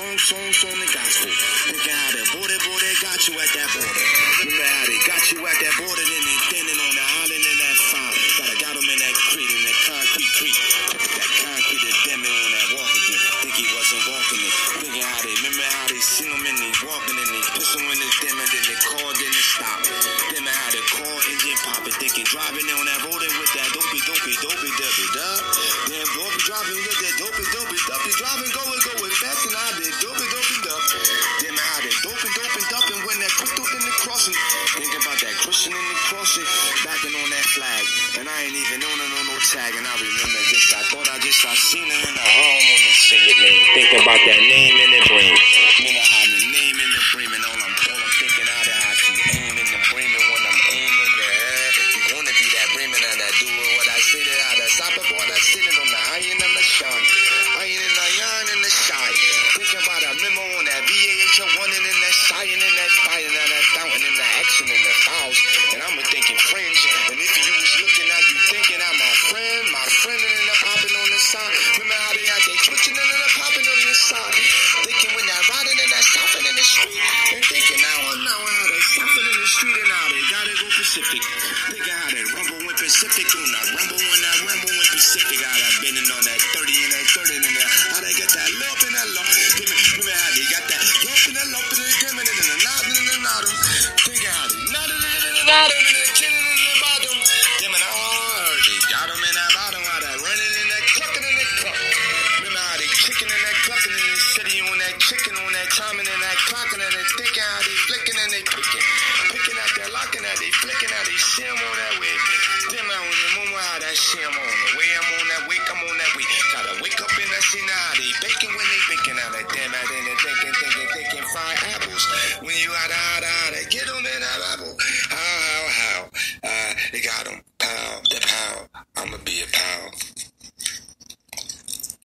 songs on the gospel. Thinking how the border got you at that border. Remember how they got you at that border, then they standing on the island in that fire. Got him in that crate, in that concrete crate. That concrete is damn on that walk again. Think he wasn't walking it. Thinking how they, remember how they seen him and they walking and they push him in this damn and then they called in to stop. Remember how they call engine popping, thinking driving on that road with that dopey dubby dub. Damn dopey driving with that dopey dubby driving going fast and I did dopey dub. Damn how they doping when that put in the crossing. Thinking about that Christian in the crossing, backing on that flag. And I ain't even on no tag. And I remember this, I thought I seen it and I don't want to say your name. Thinking about that name in the brain. Then I had the name in the brain and all I'm thinking out of how to aim in the brain. And when I'm aiming the head, you wanna be that Bremen and I do what I say that I stop it boy that's sitting on the iron and the shine. Iron and the yarn and the shine. Thinking about a memo on that VAH1 and in that shine and that fire and that fountain and the action and the fouls. And I'm thinking fringe. And if you was looking at you thinking I'm my friend and then popping on the side. Remember how they had they twitching and then popping on the side. Thinking when that riding and that stopping in the street. And thinking now how they stopping in the street and now they gotta go Pacific. Thinking how they rumble went Pacific on that rumble went Pacific. How that bending on that 30 and that 30 and that. How they get that lump and that lump. Remember how they got that lump and that lump and that damn and then the nod. Thinking how they nodding and the chin and the bottom. Damn and they got them in that bottom. How that running and that clucking and that cluck. Remember how they chicken and that clucking and they city on that chicken on that timing and that clocking and they thinking how they flicking and they picking out that locking out they flicking out they shim on that way. Damn I remember how that shim on the way I'm on that wake, I'm on that way. Gotta wake up in that scene now they baking when they baking out that damn out in the thinking fried apples. When you out of get them in that apple. How they got them pound. I'ma be a pound.